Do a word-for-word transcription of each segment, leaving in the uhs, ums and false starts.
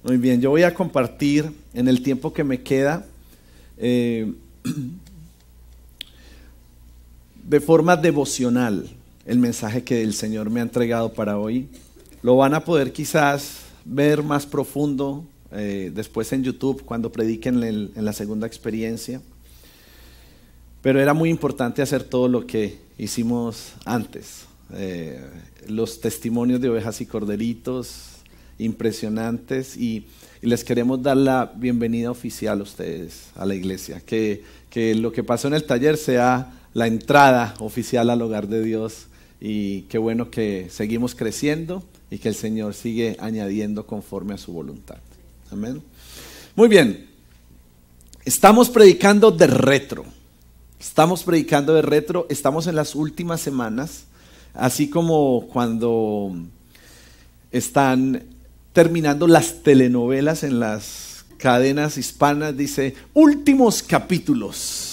Muy bien, yo voy a compartir en el tiempo que me queda eh, de forma devocional el mensaje que el Señor me ha entregado para hoy. Lo van a poder quizás ver más profundo eh, después en YouTube cuando prediquen en, en la segunda experiencia. Pero era muy importante hacer todo lo que hicimos antes. Eh, los testimonios de ovejas y corderitos impresionantes y, y les queremos dar la bienvenida oficial a ustedes, a la iglesia. Que, que lo que pasó en el taller sea la entrada oficial al hogar de Dios y qué bueno que seguimos creciendo y que el Señor sigue añadiendo conforme a su voluntad. Amén. Muy bien, estamos predicando de retro. Estamos predicando de retro, estamos en las últimas semanas, así como cuando están terminando las telenovelas en las cadenas hispanas, dice, últimos capítulos.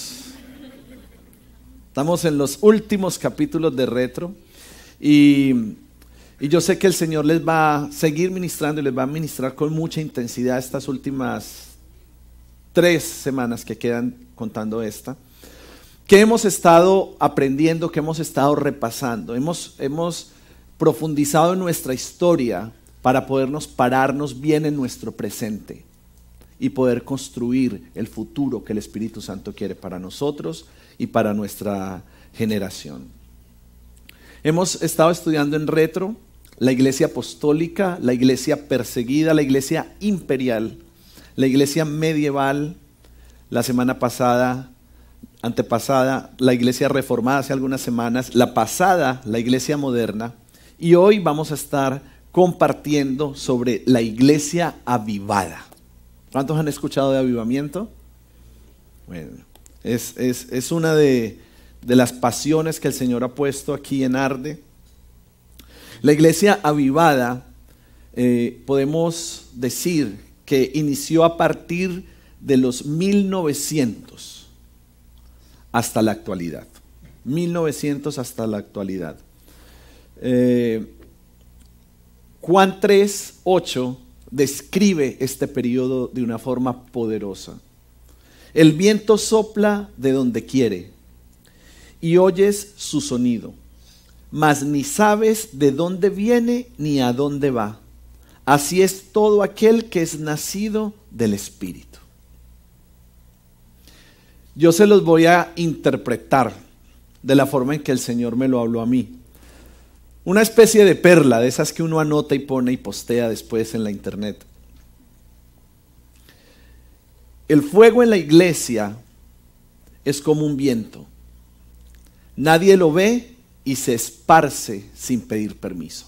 Estamos en los últimos capítulos de retro y, y yo sé que el Señor les va a seguir ministrando y les va a ministrar con mucha intensidad estas últimas tres semanas que quedan contando esta. ¿Qué hemos estado aprendiendo? ¿Qué hemos estado repasando? Hemos, hemos profundizado en nuestra historia para podernos pararnos bien en nuestro presente y poder construir el futuro que el Espíritu Santo quiere para nosotros y para nuestra generación. Hemos estado estudiando en retro la iglesia apostólica, la iglesia perseguida, la iglesia imperial, la iglesia medieval, la semana pasada, antepasada, la iglesia reformada hace algunas semanas, la pasada, la iglesia moderna, y hoy vamos a estar compartiendo sobre la iglesia avivada. ¿Cuántos han escuchado de avivamiento? Bueno, es, es, es una de, de las pasiones que el Señor ha puesto aquí en Arde. La iglesia avivada, eh, podemos decir que inició a partir de los mil novecientos hasta la actualidad. mil novecientos hasta la actualidad. Eh, Juan tres, ocho describe este periodo de una forma poderosa. El viento sopla de donde quiere y oyes su sonido, mas ni sabes de dónde viene ni a dónde va. Así es todo aquel que es nacido del Espíritu. Yo se los voy a interpretar de la forma en que el Señor me lo habló a mí. Una especie de perla, de esas que uno anota y pone y postea después en la internet. El fuego en la iglesia es como un viento. Nadie lo ve y se esparce sin pedir permiso.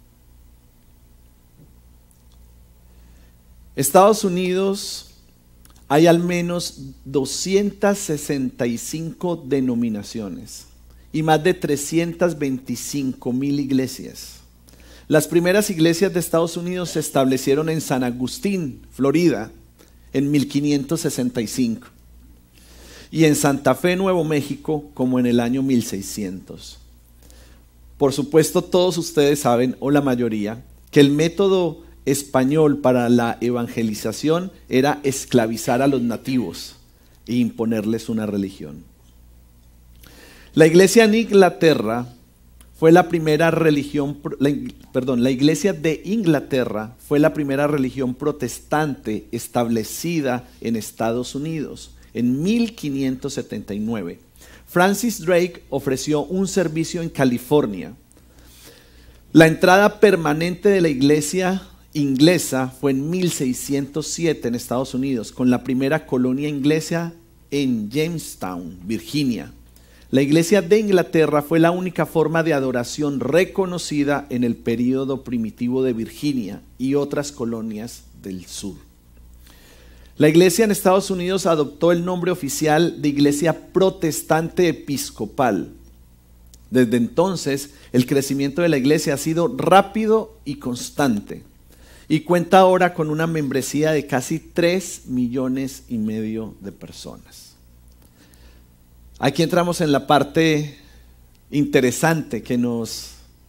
Estados Unidos hay al menos doscientas sesenta y cinco denominaciones y más de trescientas veinticinco mil iglesias. Las primeras iglesias de Estados Unidos se establecieron en San Agustín, Florida, en mil quinientos sesenta y cinco, y en Santa Fe, Nuevo México, como en el año mil seiscientos. Por supuesto, todos ustedes saben, o la mayoría, que el método español para la evangelización era esclavizar a los nativos e imponerles una religión. La iglesia en Inglaterra fue la primera religión, la, perdón, la iglesia de Inglaterra fue la primera religión protestante establecida en Estados Unidos en mil quinientos setenta y nueve. Francis Drake ofreció un servicio en California. La entrada permanente de la iglesia inglesa fue en mil seiscientos siete en Estados Unidos, con la primera colonia inglesa en Jamestown, Virginia. La iglesia de Inglaterra fue la única forma de adoración reconocida en el período primitivo de Virginia y otras colonias del sur. La iglesia en Estados Unidos adoptó el nombre oficial de Iglesia Protestante Episcopal. Desde entonces, el crecimiento de la iglesia ha sido rápido y constante y cuenta ahora con una membresía de casi tres millones y medio de personas. Aquí entramos en la parte interesante que nos,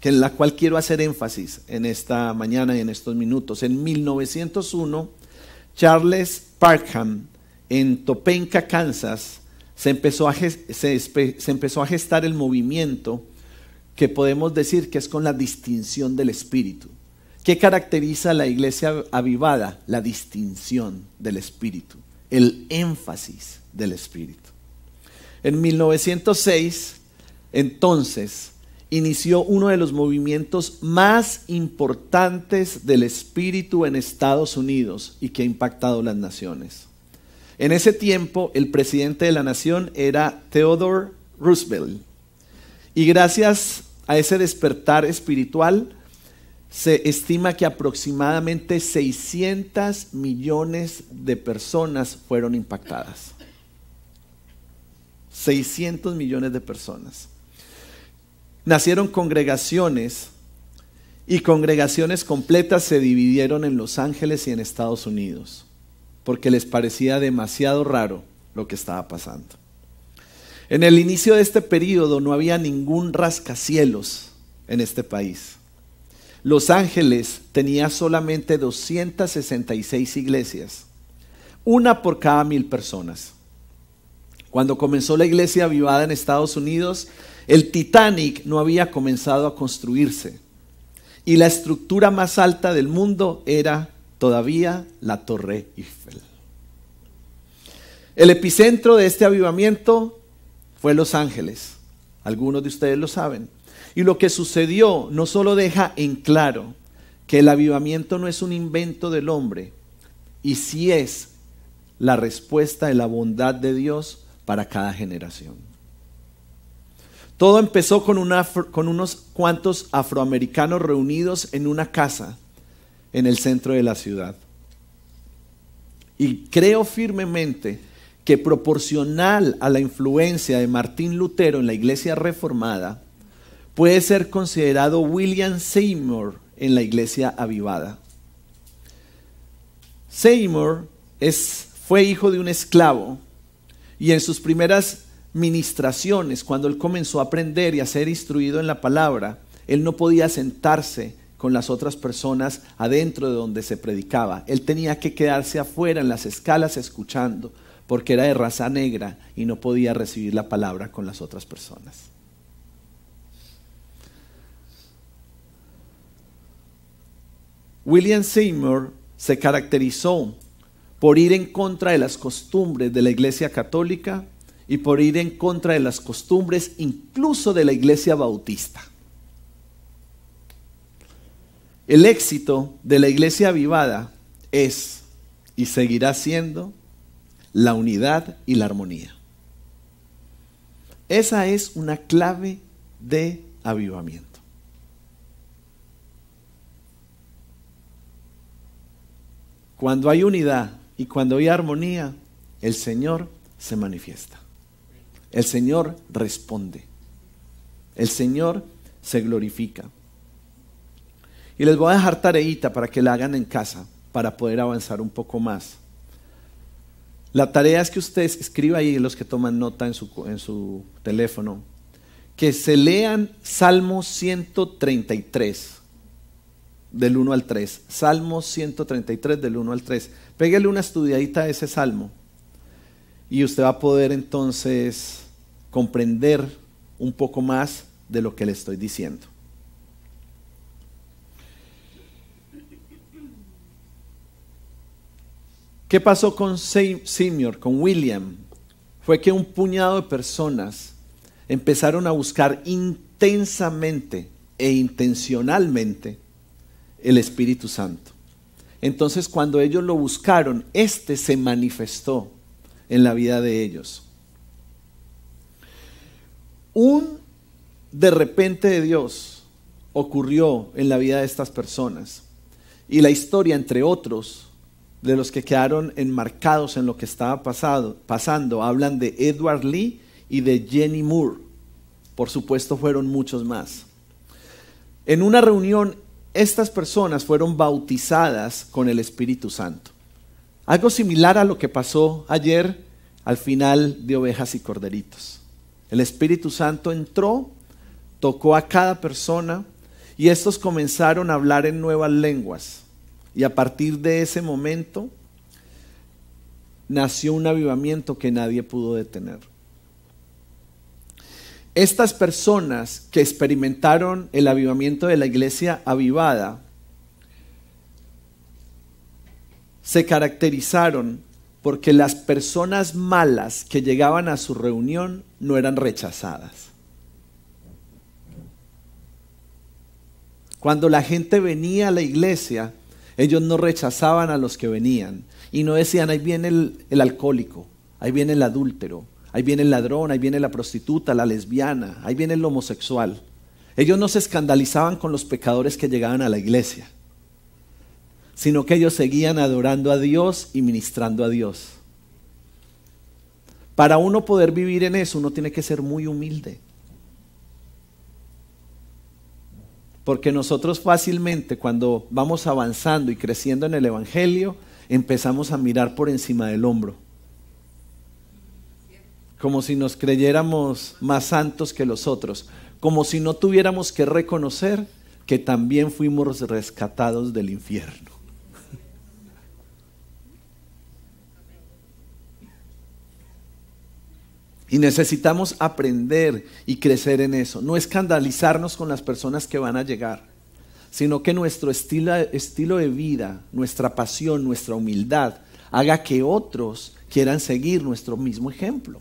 que en la cual quiero hacer énfasis en esta mañana y en estos minutos. En mil novecientos uno, Charles Parham, en Topeka, Kansas, se empezó, a gest- se, espe- se empezó a gestar el movimiento que podemos decir que es con la distinción del Espíritu. ¿Qué caracteriza a la iglesia avivada? La distinción del Espíritu, el énfasis del Espíritu. En mil novecientos seis, entonces, inició uno de los movimientos más importantes del Espíritu en Estados Unidos y que ha impactado las naciones. En ese tiempo, el presidente de la nación era Theodore Roosevelt. Y gracias a ese despertar espiritual, se estima que aproximadamente seiscientos millones de personas fueron impactadas. seiscientos millones de personas. Nacieron congregaciones y congregaciones completas se dividieron en Los Ángeles y en Estados Unidos, porque les parecía demasiado raro lo que estaba pasando. En el inicio de este periodo no había ningún rascacielos en este país. Los Ángeles tenía solamente doscientas sesenta y seis iglesias, una por cada mil personas. Cuando comenzó la iglesia avivada en Estados Unidos, el Titanic no había comenzado a construirse y la estructura más alta del mundo era todavía la Torre Eiffel. El epicentro de este avivamiento fue Los Ángeles. Algunos de ustedes lo saben. Y lo que sucedió no solo deja en claro que el avivamiento no es un invento del hombre, y sí es la respuesta de la bondad de Dios para cada generación. Todo empezó con, una, con unos cuantos afroamericanos reunidos en una casa en el centro de la ciudad. Y creo firmemente que proporcional a la influencia de Martín Lutero en la iglesia reformada, puede ser considerado William Seymour en la iglesia avivada. Seymour es, fue hijo de un esclavo y en sus primeras ministraciones, cuando él comenzó a aprender y a ser instruido en la palabra, él no podía sentarse con las otras personas adentro de donde se predicaba. Él tenía que quedarse afuera en las escalas escuchando, porque era de raza negra y no podía recibir la palabra con las otras personas. William Seymour se caracterizó por ir en contra de las costumbres de la iglesia católica y por ir en contra de las costumbres incluso de la iglesia bautista. El éxito de la iglesia avivada es y seguirá siendo la unidad y la armonía. Esa es una clave de avivamiento. Cuando hay unidad y cuando hay armonía, el Señor se manifiesta. El Señor responde. El Señor se glorifica. Y les voy a dejar tareita para que la hagan en casa, para poder avanzar un poco más. La tarea es que ustedes escriban ahí, los que toman nota en su, en su teléfono, que se lean Salmo ciento treinta y tres, del uno al tres. Salmo ciento treinta y tres, del uno al tres. Pégale una estudiadita a ese salmo y usted va a poder entonces comprender un poco más de lo que le estoy diciendo. ¿Qué pasó con Seymour, con William? Fue que un puñado de personas empezaron a buscar intensamente e intencionalmente el Espíritu Santo. Entonces, cuando ellos lo buscaron, este se manifestó en la vida de ellos. Un de repente de Dios ocurrió en la vida de estas personas. Y la historia, entre otros, de los que quedaron enmarcados en lo que estaba pasado, pasando, hablan de Edward Lee y de Jenny Moore. Por supuesto, fueron muchos más. En una reunión, estas personas fueron bautizadas con el Espíritu Santo. Algo similar a lo que pasó ayer al final de Ovejas y Corderitos. El Espíritu Santo entró, tocó a cada persona Y estos comenzaron a hablar en nuevas lenguas. Y a partir de ese momento nació un avivamiento que nadie pudo detener. Estas personas que experimentaron el avivamiento de la iglesia avivada se caracterizaron porque las personas malas que llegaban a su reunión no eran rechazadas. Cuando la gente venía a la iglesia, ellos no rechazaban a los que venían y no decían, ahí viene el, el alcohólico, ahí viene el adúltero, ahí viene el ladrón, ahí viene la prostituta, la lesbiana, ahí viene el homosexual. Ellos no se escandalizaban con los pecadores que llegaban a la iglesia, sino que ellos seguían adorando a Dios y ministrando a Dios. Para uno poder vivir en eso, uno tiene que ser muy humilde. Porque nosotros fácilmente, cuando vamos avanzando y creciendo en el evangelio, empezamos a mirar por encima del hombro. Como si nos creyéramos más santos que los otros. Como si no tuviéramos que reconocer que también fuimos rescatados del infierno. Y necesitamos aprender y crecer en eso. No escandalizarnos con las personas que van a llegar, sino que nuestro estilo, estilo de vida, nuestra pasión, nuestra humildad, haga que otros quieran seguir nuestro mismo ejemplo.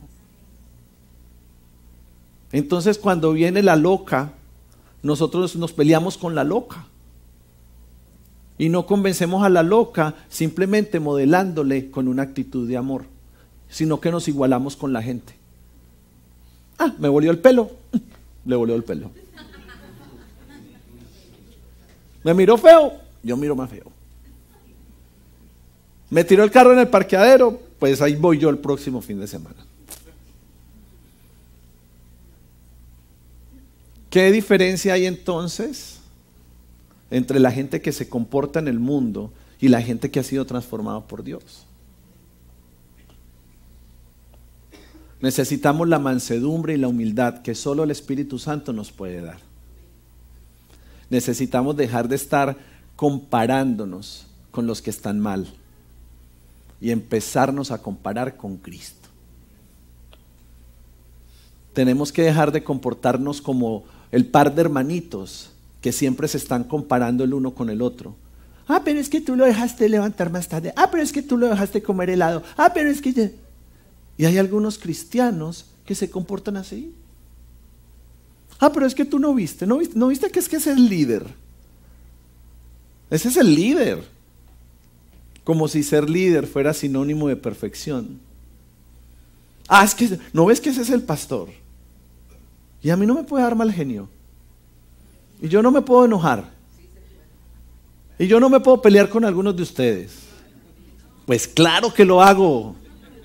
Entonces, cuando viene la loca, nosotros nos peleamos con la loca. Y no convencemos a la loca simplemente modelándole con una actitud de amor, sino que nos igualamos con la gente. Ah, me volvió el pelo, le volvió el pelo. Me miró feo, yo miro más feo. Me tiró el carro en el parqueadero, pues ahí voy yo el próximo fin de semana. ¿Qué diferencia hay entonces entre la gente que se comporta en el mundo y la gente que ha sido transformada por Dios? Necesitamos la mansedumbre y la humildad que solo el Espíritu Santo nos puede dar. Necesitamos dejar de estar comparándonos con los que están mal y empezarnos a comparar con Cristo. Tenemos que dejar de comportarnos como el par de hermanitos que siempre se están comparando el uno con el otro. Ah, pero es que tú lo dejaste levantar más tarde. Ah, pero es que tú lo dejaste comer helado. Ah, pero es que... Y hay algunos cristianos que se comportan así. Ah, pero es que tú no viste, no viste, no viste que es que es el líder. Ese es el líder. Como si ser líder fuera sinónimo de perfección. Ah, es que no ves que ese es el pastor. Y a mí no me puede dar mal genio. Y yo no me puedo enojar. Y yo no me puedo pelear con algunos de ustedes. Pues claro que lo hago.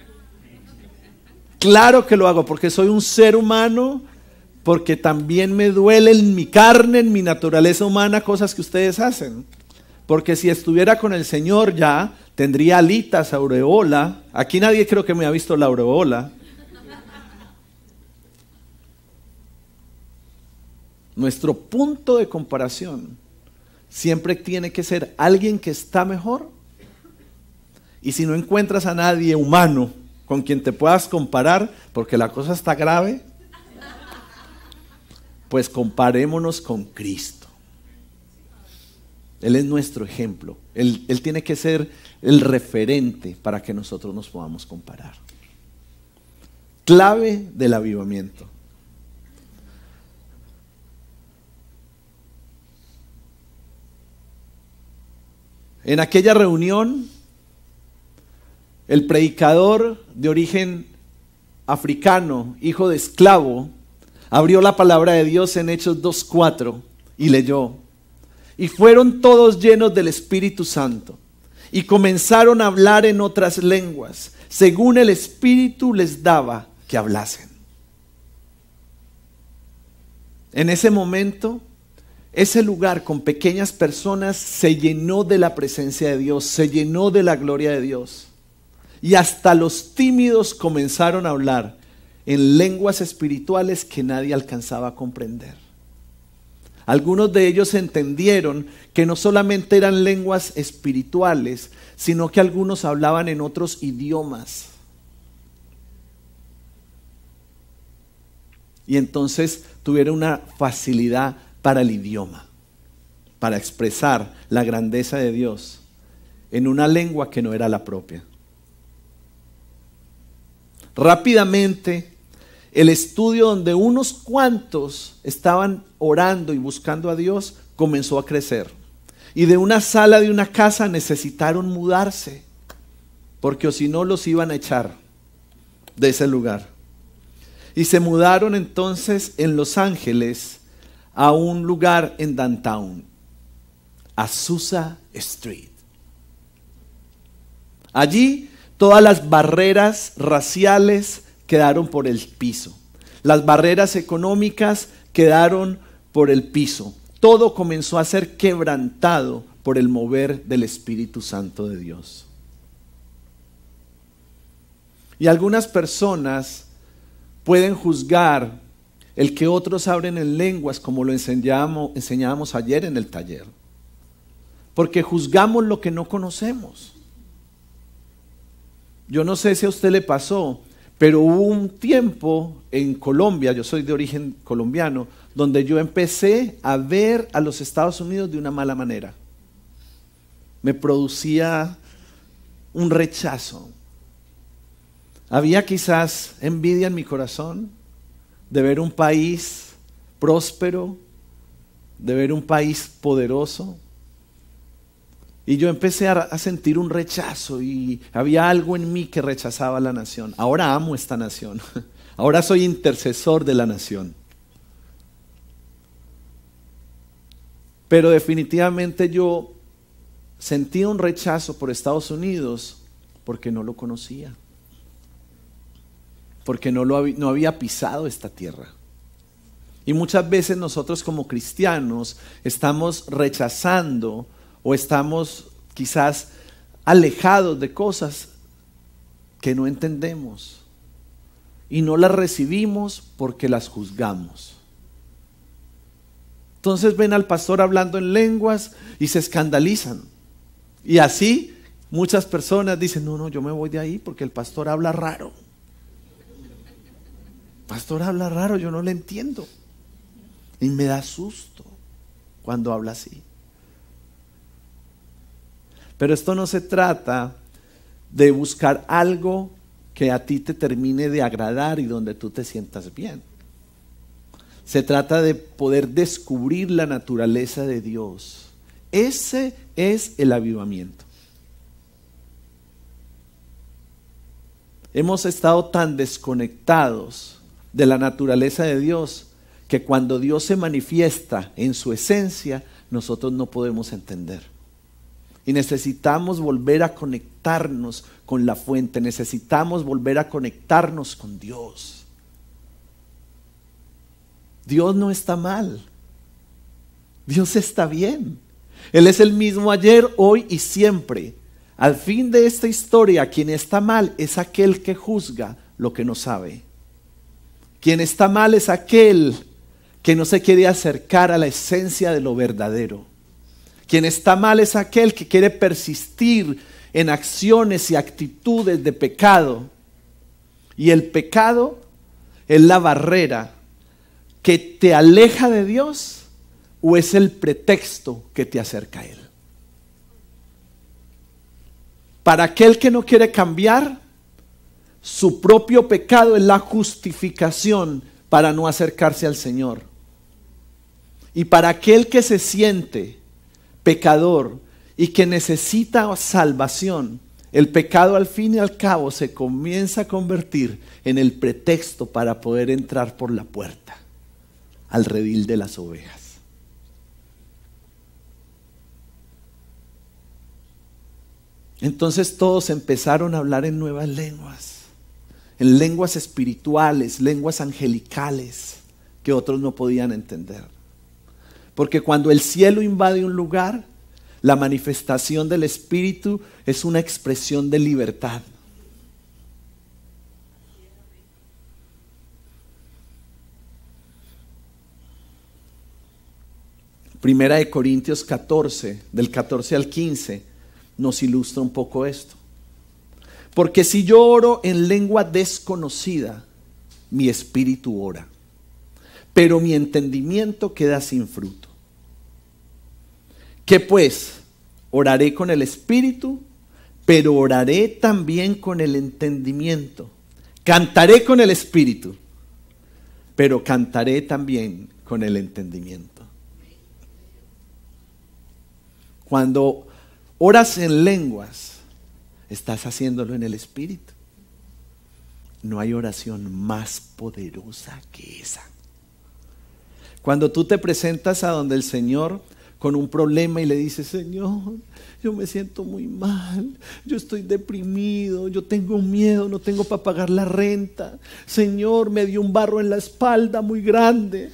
Claro que lo hago porque soy un ser humano, porque también me duele en mi carne, en mi naturaleza humana, cosas que ustedes hacen. Porque si estuviera con el Señor ya, tendría alitas, aureola. Aquí nadie creo que me ha visto la aureola. Nuestro punto de comparación siempre tiene que ser alguien que está mejor. Y si no encuentras a nadie humano con quien te puedas comparar, porque la cosa está grave, pues comparémonos con Cristo. Él es nuestro ejemplo. Él, él tiene que ser el referente para que nosotros nos podamos comparar. Clave del avivamiento. En aquella reunión, el predicador de origen africano, hijo de esclavo, abrió la palabra de Dios en Hechos dos cuatro y leyó: y fueron todos llenos del Espíritu Santo y comenzaron a hablar en otras lenguas, según el Espíritu les daba que hablasen. En ese momento, ese lugar con pequeñas personas se llenó de la presencia de Dios, se llenó de la gloria de Dios. Y hasta los tímidos comenzaron a hablar en lenguas espirituales que nadie alcanzaba a comprender. Algunos de ellos entendieron que no solamente eran lenguas espirituales, sino que algunos hablaban en otros idiomas. Y entonces tuvieron una facilidad para el idioma, para expresar la grandeza de Dios en una lengua que no era la propia. Rápidamente, el estudio donde unos cuantos estaban orando y buscando a Dios comenzó a crecer. Y de una sala de una casa necesitaron mudarse, porque o si no los iban a echar de ese lugar. Y se mudaron entonces en Los Ángeles a un lugar en Downtown, Azusa Street. Allí todas las barreras raciales quedaron por el piso. Las barreras económicas quedaron por el piso. Todo comenzó a ser quebrantado por el mover del Espíritu Santo de Dios. Y algunas personas pueden juzgar el que otros hablen en lenguas, como lo enseñábamos, enseñábamos ayer en el taller, porque juzgamos lo que no conocemos. Yo no sé si a usted le pasó, pero hubo un tiempo en Colombia, yo soy de origen colombiano, donde yo empecé a ver a los Estados Unidos de una mala manera. Me producía un rechazo. Había quizás envidia en mi corazón de ver un país próspero, de ver un país poderoso. Y yo empecé a, a sentir un rechazo y había algo en mí que rechazaba a la nación. Ahora amo esta nación. Ahora soy intercesor de la nación. Pero definitivamente yo sentía un rechazo por Estados Unidos porque no lo conocía. Porque no, lo había, no había pisado esta tierra. Y muchas veces nosotros como cristianos estamos rechazando o estamos quizás alejados de cosas que no entendemos y no las recibimos porque las juzgamos. Entonces ven al pastor hablando en lenguas y se escandalizan. Y así muchas personas dicen, no, no, yo me voy de ahí porque el pastor habla raro. El pastor habla raro, yo no le entiendo. Y me da susto cuando habla así. Pero esto no se trata de buscar algo que a ti te termine de agradar y donde tú te sientas bien. Se trata de poder descubrir la naturaleza de Dios. Ese es el avivamiento. Hemos estado tan desconectados de la naturaleza de Dios que cuando Dios se manifiesta en su esencia, nosotros no podemos entender. Y necesitamos volver a conectarnos con la fuente, necesitamos volver a conectarnos con Dios. Dios no está mal, Dios está bien. Él es el mismo ayer, hoy y siempre. Al fin de esta historia, quien está mal es aquel que juzga lo que no sabe. Quien está mal es aquel que no se quiere acercar a la esencia de lo verdadero. Quien está mal es aquel que quiere persistir en acciones y actitudes de pecado. Y el pecado es la barrera que te aleja de Dios o es el pretexto que te acerca a Él. Para aquel que no quiere cambiar, su propio pecado es la justificación para no acercarse al Señor. Y para aquel que se siente pecador y que necesita salvación, el pecado al fin y al cabo se comienza a convertir en el pretexto para poder entrar por la puerta al redil de las ovejas. Entonces todos empezaron a hablar en nuevas lenguas, en lenguas espirituales, lenguas angelicales que otros no podían entender. Porque cuando el cielo invade un lugar, la manifestación del Espíritu es una expresión de libertad. Primera de Corintios catorce, del catorce al quince, nos ilustra un poco esto. Porque si yo oro en lengua desconocida, mi espíritu ora, pero mi entendimiento queda sin fruto. ¿Qué pues? Oraré con el espíritu, pero oraré también con el entendimiento. Cantaré con el espíritu, pero cantaré también con el entendimiento. Cuando oras en lenguas, estás haciéndolo en el espíritu. No hay oración más poderosa que esa. Cuando tú te presentas a donde el Señor con un problema y le dices: Señor, yo me siento muy mal, yo estoy deprimido, yo tengo miedo, no tengo para pagar la renta, Señor, me dio un barro en la espalda muy grande.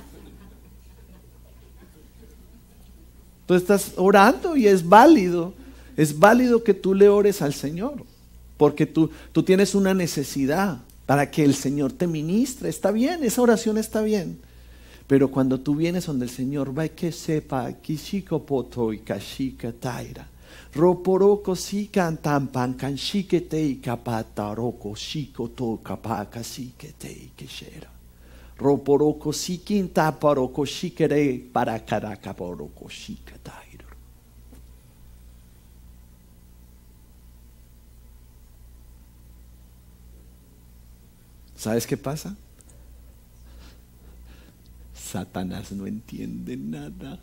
Tú estás orando y es válido, es válido que tú le ores al Señor, porque tú, tú tienes una necesidad para que el Señor te ministre. Está bien, esa oración está bien. Pero cuando tú vienes donde el Señor, va que sepa, kishiko poto y kashika taira, roporoko si cantan pan kanshikete y kapataroko shiko to kapaka sikete y keshera. Roporoko si quinta paroko shikere para karaka poroko shika taira. ¿Sabes qué pasa? Satanás no entiende nada.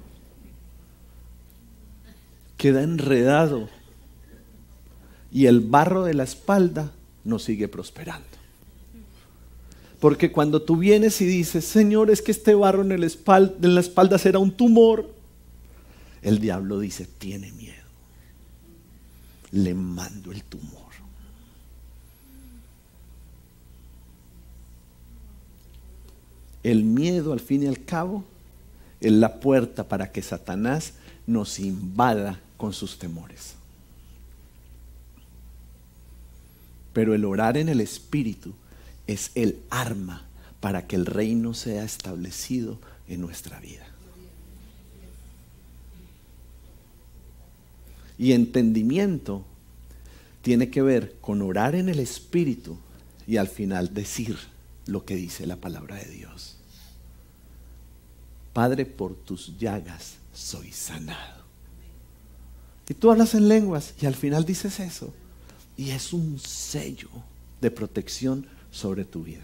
Queda enredado. Y el barro de la espalda no sigue prosperando. Porque cuando tú vienes y dices: Señor, es que este barro en, el espalda, en la espalda será un tumor, el diablo dice: tiene miedo. Le mando el tumor. El miedo, al fin y al cabo, es la puerta para que Satanás nos invada con sus temores. Pero el orar en el Espíritu es el arma para que el reino sea establecido en nuestra vida. Y entendimiento tiene que ver con orar en el Espíritu y al final decir lo que dice la palabra de Dios. Padre, por tus llagas soy sanado. Y tú hablas en lenguas y al final dices eso. Y es un sello de protección sobre tu vida.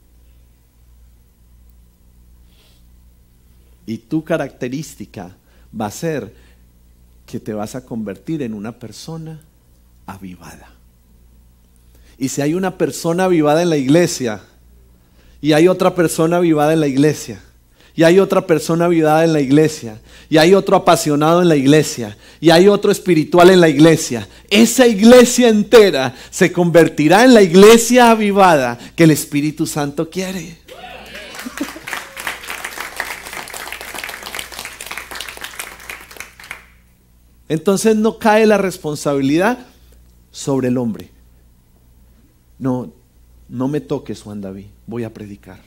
Y tu característica va a ser que te vas a convertir en una persona avivada. Y si hay una persona avivada en la iglesia, y hay otra persona avivada en la iglesia, y hay otra persona avivada en la iglesia, y hay otro apasionado en la iglesia, y hay otro espiritual en la iglesia, esa iglesia entera se convertirá en la iglesia avivada que el Espíritu Santo quiere. Entonces no cae la responsabilidad sobre el hombre. No, no me toques, Juan David, voy a predicar.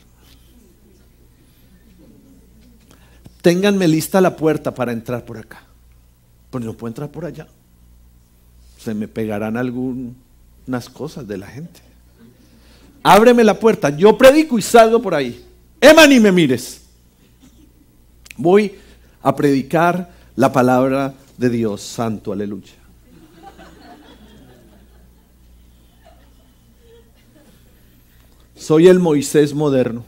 Ténganme lista la puerta para entrar por acá. Pues no puedo entrar por allá. Se me pegarán algunas cosas de la gente. Ábreme la puerta, yo predico y salgo por ahí. Emma, ni me mires. Voy a predicar la palabra de Dios santo, aleluya. Soy el Moisés moderno.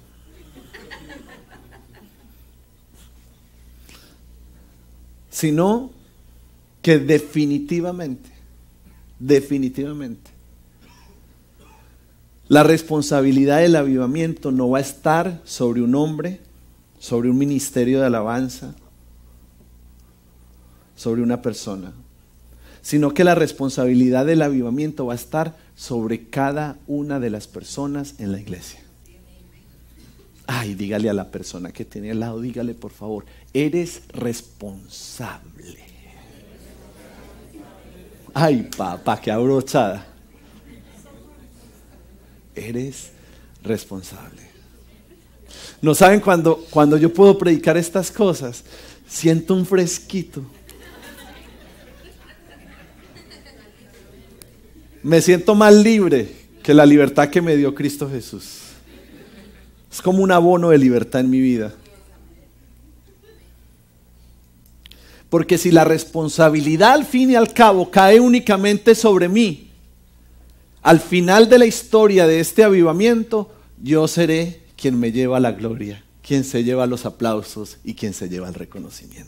Sino que definitivamente, definitivamente, la responsabilidad del avivamiento no va a estar sobre un hombre, sobre un ministerio de alabanza, sobre una persona, sino que la responsabilidad del avivamiento va a estar sobre cada una de las personas en la iglesia. Ay, dígale a la persona que tiene al lado, dígale por favor, eres responsable. Ay, papá, qué abrochada. Eres responsable. No saben cuando, cuando yo puedo predicar estas cosas, siento un fresquito. Me siento más libre que la libertad que me dio Cristo Jesús. Es como un abono de libertad en mi vida. Porque si la responsabilidad al fin y al cabo cae únicamente sobre mí, al final de la historia de este avivamiento, yo seré quien me lleva la gloria, quien se lleva los aplausos y quien se lleva el reconocimiento.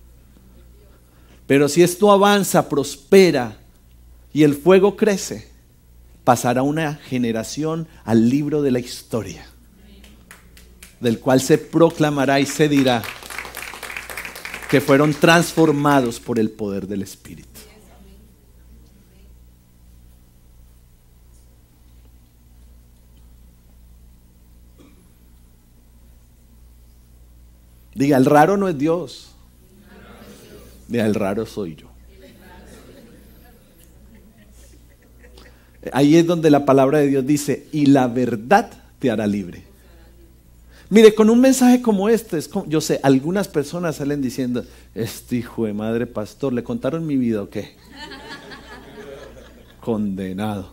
Pero si esto avanza, prospera y el fuego crece, pasará una generación al libro de la historia, del cual se proclamará y se dirá que fueron transformados por el poder del Espíritu. Diga, el raro no es Dios. Diga, el raro soy yo. Ahí es donde la palabra de Dios dice, y la verdad te hará libre. Mire, con un mensaje como este, es como, yo sé, algunas personas salen diciendo, este hijo de madre pastor, ¿le contaron mi vida o qué? Condenado.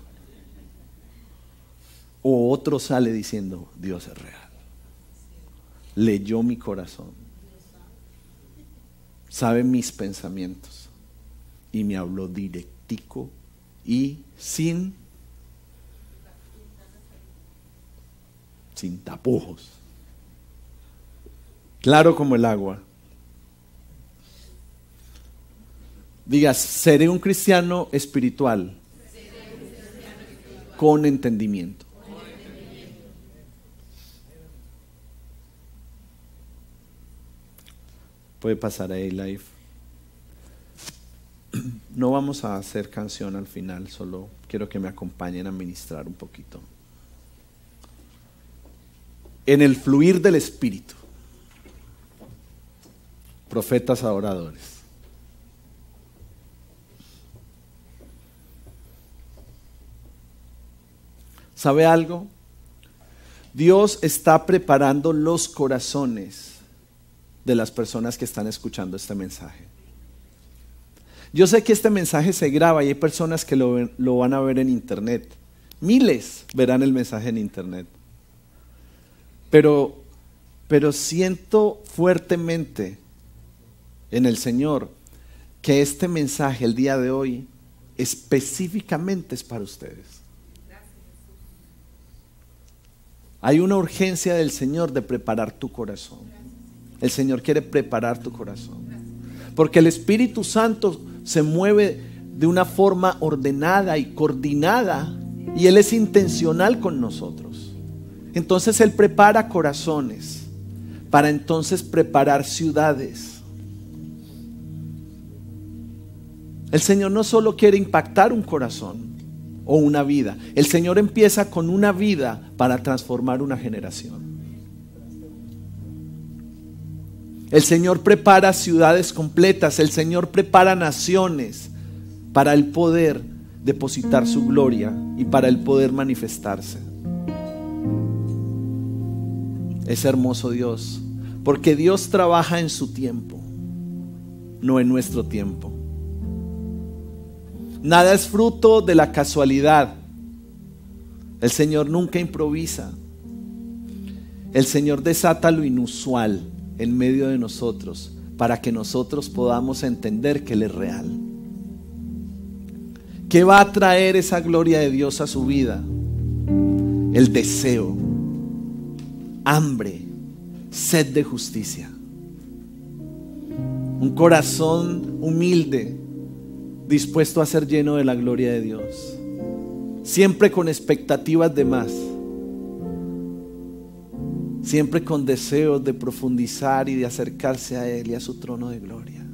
O otro sale diciendo, Dios es real. Leyó mi corazón, sabe mis pensamientos y me habló directico y sin, sin tapujos, claro como el agua. Digas, seré un cristiano espiritual con entendimiento. Puede pasar ahí live. No vamos a hacer canción al final, solo quiero que me acompañen a ministrar un poquito. En el fluir del Espíritu, profetas adoradores. ¿Sabe algo? Dios está preparando los corazones de las personas que están escuchando este mensaje. Yo sé que este mensaje se graba y hay personas que lo, lo van a ver en internet. Miles verán el mensaje en internet. Pero, pero siento fuertemente en el Señor que este mensaje el día de hoy específicamente es para ustedes. Hay una urgencia del Señor de preparar tu corazón. El Señor quiere preparar tu corazón. Porque el Espíritu Santo se mueve de una forma ordenada y coordinada. Y Él es intencional con nosotros. Entonces Él prepara corazones para entonces preparar ciudades. El Señor no solo quiere impactar un corazón o una vida. El Señor empieza con una vida para transformar una generación. El Señor prepara ciudades completas, el Señor prepara naciones para el poder depositar su gloria y para el poder manifestarse. Es hermoso Dios, porque Dios trabaja en su tiempo, no en nuestro tiempo. Nada es fruto de la casualidad. El Señor nunca improvisa. El Señor desata lo inusual en medio de nosotros para que nosotros podamos entender que Él es real. ¿Qué va a traer esa gloria de Dios a su vida? El deseo, hambre, sed de justicia. Un corazón humilde, dispuesto a ser lleno de la gloria de Dios, siempre con expectativas de más, siempre con deseos de profundizar y de acercarse a Él y a su trono de gloria.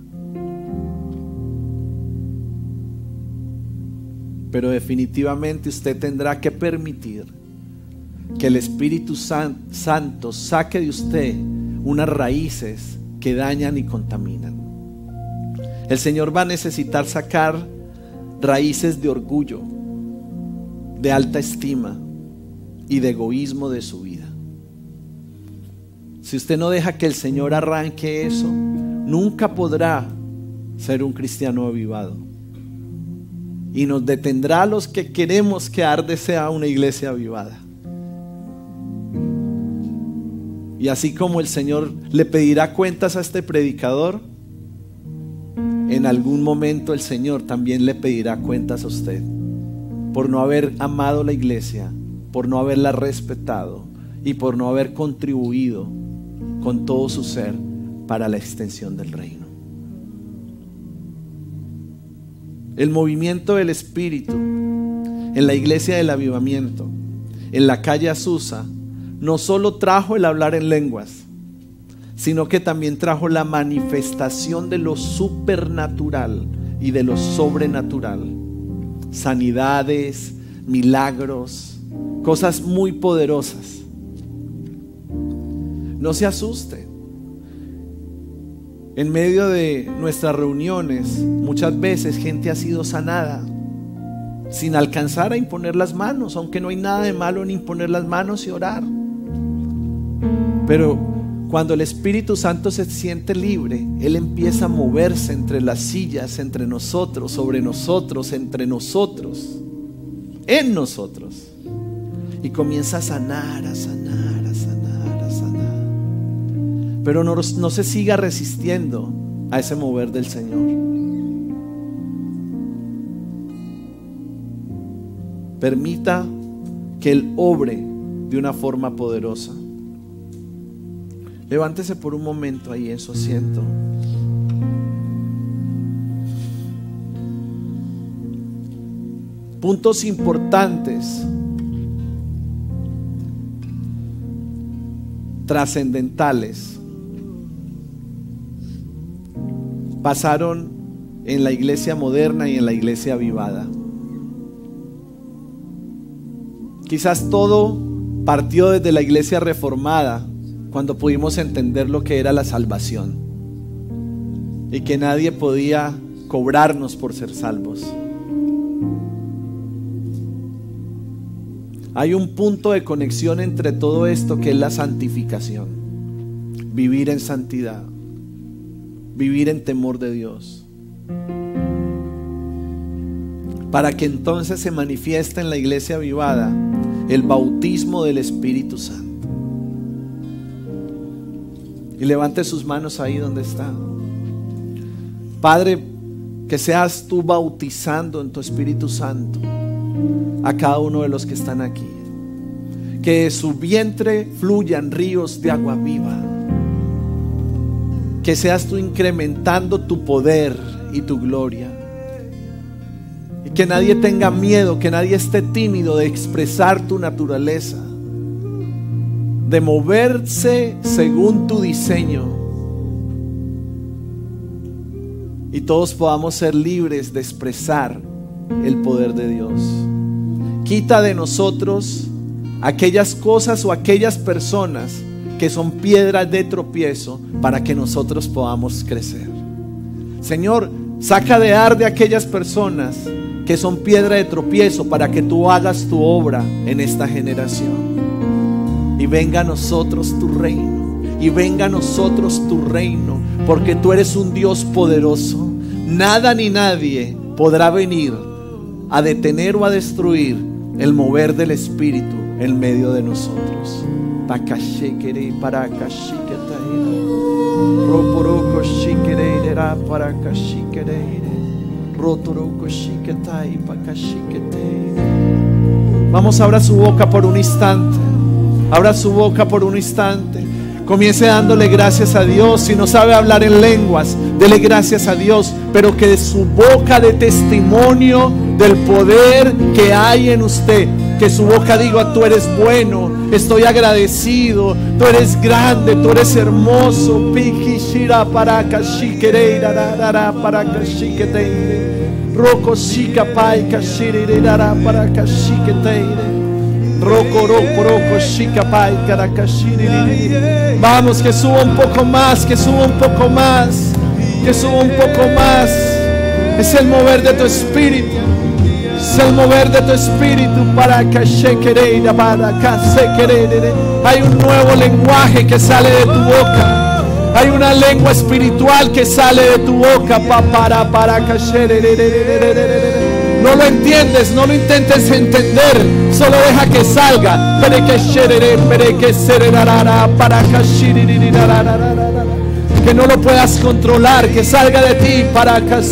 Pero definitivamente usted tendrá que permitir que el Espíritu Santo saque de usted unas raíces que dañan y contaminan. El Señor va a necesitar sacar raíces de orgullo, de alta estima y de egoísmo de su vida. Si usted no deja que el Señor arranque eso, nunca podrá ser un cristiano avivado. Y nos detendrá a los que queremos que Arde sea una iglesia avivada. Y así como el Señor le pedirá cuentas a este predicador, en algún momento el Señor también le pedirá cuentas a usted por no haber amado la iglesia, por no haberla respetado y por no haber contribuido con todo su ser para la extensión del reino. El movimiento del Espíritu en la iglesia del avivamiento, en la calle Azusa, no solo trajo el hablar en lenguas, sino que también trajo la manifestación de lo supernatural y de lo sobrenatural. Sanidades, milagros, cosas muy poderosas. No se asuste. En medio de nuestras reuniones, muchas veces gente ha sido sanada sin alcanzar a imponer las manos, aunque no hay nada de malo en imponer las manos y orar. Pero cuando el Espíritu Santo se siente libre, Él empieza a moverse entre las sillas, entre nosotros, sobre nosotros, entre nosotros, en nosotros, y comienza a sanar, a sanar, a sanar, a sanar. Pero no, no se siga resistiendo a ese mover del Señor. Permita que Él obre de una forma poderosa. Levántese por un momento ahí en su asiento. Puntos importantes, trascendentales, pasaron en la iglesia moderna y en la iglesia avivada. Quizás todo partió desde la iglesia reformada, cuando pudimos entender lo que era la salvación y que nadie podía cobrarnos por ser salvos. Hay un punto de conexión entre todo esto, que es la santificación, vivir en santidad, vivir en temor de Dios, para que entonces se manifieste en la iglesia avivada el bautismo del Espíritu Santo. Y levante sus manos ahí donde está. Padre, que seas tú bautizando en tu Espíritu Santo a cada uno de los que están aquí. Que de su vientre fluyan ríos de agua viva. Que seas tú incrementando tu poder y tu gloria. Y que nadie tenga miedo, que nadie esté tímido de expresar tu naturaleza, de moverse según tu diseño, y todos podamos ser libres de expresar el poder de Dios. Quita de nosotros aquellas cosas o aquellas personas que son piedras de tropiezo para que nosotros podamos crecer. Señor, saca de Arde aquellas personas que son piedra de tropiezo para que tú hagas tu obra en esta generación. Y venga a nosotros tu reino, y venga a nosotros tu reino, porque tú eres un Dios poderoso. Nada ni nadie podrá venir a detener o a destruir el mover del Espíritu en medio de nosotros. Vamos, abra su boca por un instante. Abra su boca por un instante. Comience dándole gracias a Dios. Si no sabe hablar en lenguas, dele gracias a Dios, pero que de su boca dé testimonio del poder que hay en usted. Que su boca diga: tú eres bueno, estoy agradecido, tú eres grande, tú eres hermoso. Vamos, que suba un poco más, que suba un poco más, que suba un poco más. Es el mover de tu espíritu. el mover de tu espíritu para que shekerera, para que sekerere. Hay un nuevo lenguaje que sale de tu boca. Hay una lengua espiritual que sale de tu boca pa, para para que no lo entiendes, no lo intentes entender, solo deja que salga. Para que sherere, para que sererara, para que shirirara, que no lo puedas controlar, que salga de ti para que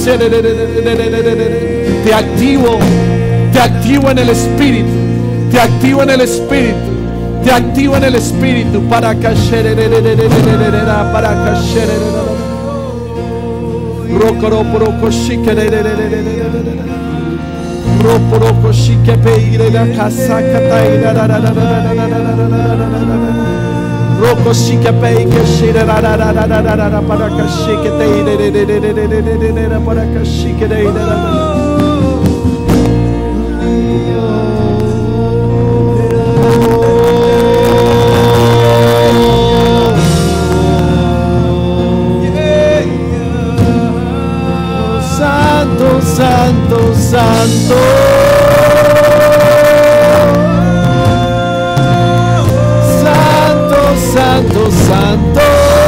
te activo, te activo en el espíritu, te activo en el espíritu, te activo en el espíritu para que para que rocoro poroco Roporoco shike peire da casa kataira da da da da da Roko shike peike shire da da da da da da da para que shike teire de de de de de de de de para que shike de da da. Santo, santo, santo. Santo, santo, santo.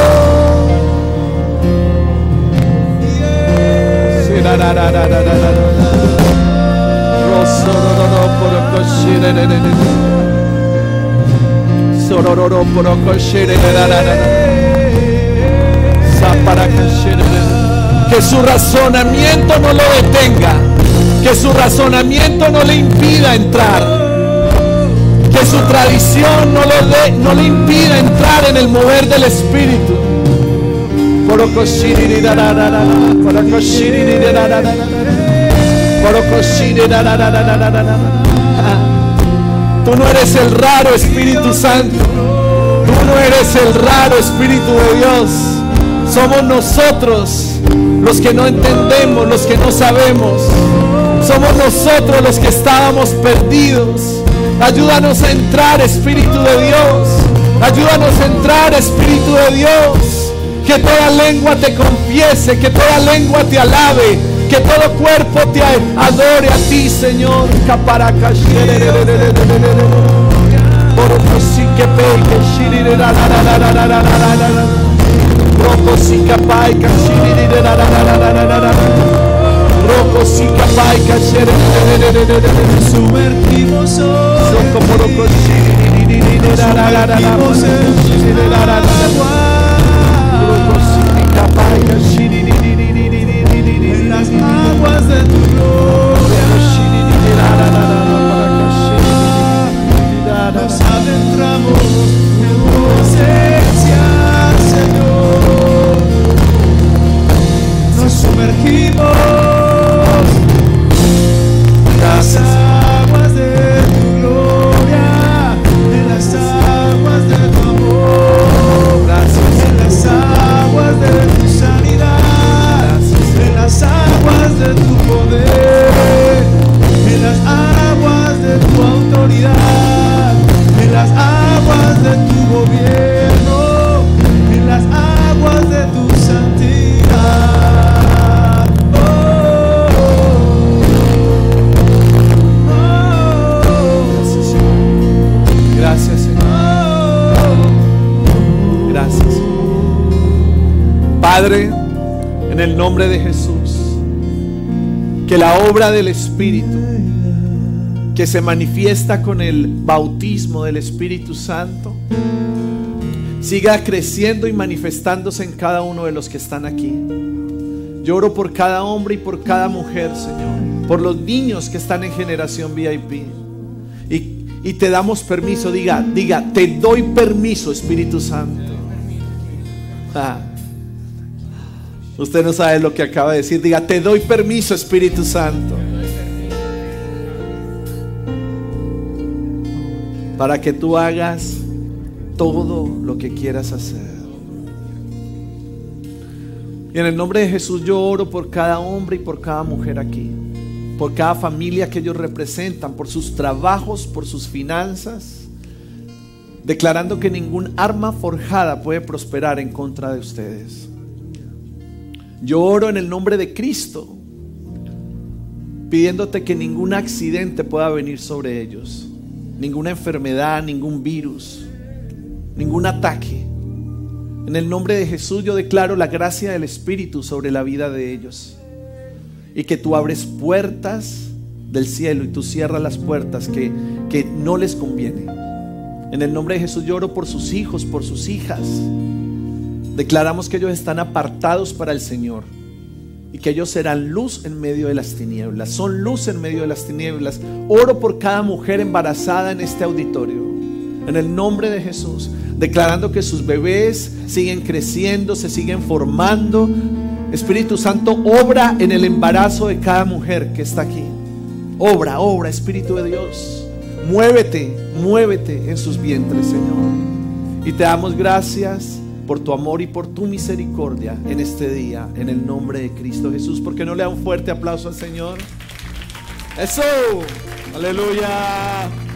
Sí, da, da, da, da, da, da, da. Rosororo porocoshire de de de. Sororo porocoshire de da da da. Saparacashire de. Que su razonamiento no lo detenga, que su razonamiento no le impida entrar, que su tradición no, lo de, no le impida entrar en el mover del Espíritu. Tú no eres el raro Espíritu Santo, tú no eres el raro Espíritu de Dios, somos nosotros los que no entendemos, los que no sabemos. Somos nosotros los que estábamos perdidos. Ayúdanos a entrar, Espíritu de Dios. Ayúdanos a entrar, Espíritu de Dios. Que toda lengua te confiese, que toda lengua te alabe, que todo cuerpo te adore a ti, Señor. Roco sika pai kashiri de la la la la la la la. Roco sika pai kashiri sumergimos hoy. Como roco shiri de la la la la la. Roco sika pai kashiri en las aguas de tu gloria. Nos adentramos en tu presencia, Señor. Nos sumergimos en las aguas de tu gloria, en las aguas de tu amor, en las aguas de tu sanidad, en las aguas de tu poder, en las aguas de tu autoridad, en las aguas de tu gobierno, en las aguas de tu santidad. Oh, oh, oh. Gracias, Señor. Gracias, Señor. Padre, en el nombre de Jesús, que la obra del Espíritu que se manifiesta con el bautismo del Espíritu Santo siga creciendo y manifestándose en cada uno de los que están aquí. Yo oro por cada hombre y por cada mujer, Señor, por los niños que están en Generación V I P, y, y te damos permiso. Diga, diga, te doy permiso, Espíritu Santo. Ah. Usted no sabe lo que acaba de decir. Diga, te doy permiso, Espíritu Santo, para que tú hagas todo lo que quieras hacer. Y en el nombre de Jesús yo oro por cada hombre y por cada mujer aquí, por cada familia que ellos representan, por sus trabajos, por sus finanzas, declarando que ningún arma forjada puede prosperar en contra de ustedes. Yo oro en el nombre de Cristo pidiéndote que ningún accidente pueda venir sobre ellos, ninguna enfermedad, ningún virus, ningún ataque. En el nombre de Jesús yo declaro la gracia del Espíritu sobre la vida de ellos, y que tú abres puertas del cielo y tú cierras las puertas que, que no les conviene. En el nombre de Jesús yo oro por sus hijos, por sus hijas. Declaramos que ellos están apartados para el Señor y que ellos serán luz en medio de las tinieblas. Son luz en medio de las tinieblas. Oro por cada mujer embarazada en este auditorio, en el nombre de Jesús, declarando que sus bebés siguen creciendo, se siguen formando. Espíritu Santo, obra en el embarazo de cada mujer que está aquí. Obra, obra, Espíritu de Dios. Muévete, muévete en sus vientres, Señor. Y te damos gracias por tu amor y por tu misericordia en este día, en el nombre de Cristo Jesús. ¿Por qué no le da un fuerte aplauso al Señor? ¡Eso! ¡Aleluya!